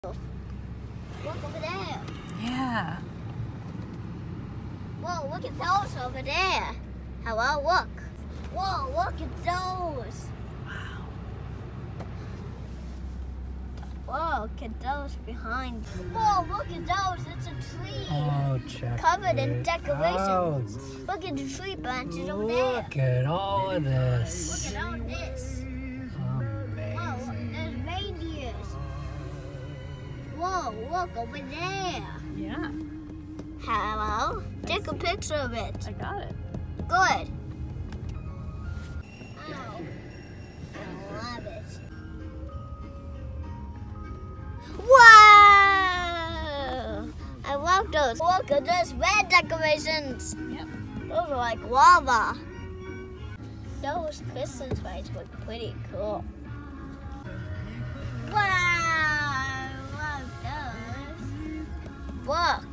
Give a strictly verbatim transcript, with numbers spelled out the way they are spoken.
Look over there. Yeah. Whoa, look at those over there. Hello, look. Whoa, look at those. Wow. Whoa, look at those behind. Whoa, look at those. It's a tree. Oh, check Covered in it decorations. out. Look at the tree branches over there. Look at all of this. Look at all this. Whoa, Amazing. there's reindeers. Whoa, look over there. Yeah, Hello. Take a picture of it. I got it. Good. Ow. I love it. Whoa! I love those. Look at those red decorations. Yep. Those are like lava. Those Christmas lights look pretty cool. Wow! I love those. Look.